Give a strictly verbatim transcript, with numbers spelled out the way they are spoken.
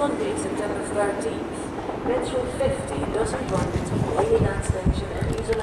Sunday, September thirteenth. Metro fifty doesn't run between Leyland Station and Easel